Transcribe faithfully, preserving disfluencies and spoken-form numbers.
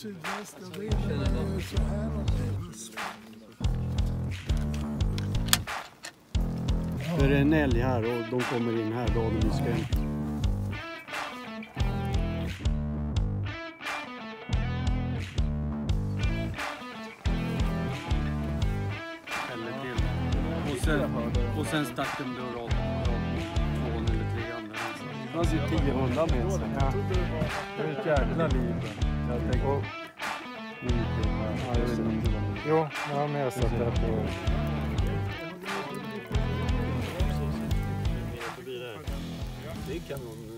sydväst och vinden är så här någonstans. Det är en älg här och de kommer in här då de är skrämt. Eller till. Och sen, och sen stack de då rakt två eller tre andra. Det fanns ju tio hundar med sig. Ja. Det är ett jävla liv. Jag tänkte... Och... Ja, jag vet inte. Jo, ja, men jag satt där på... Det kan någon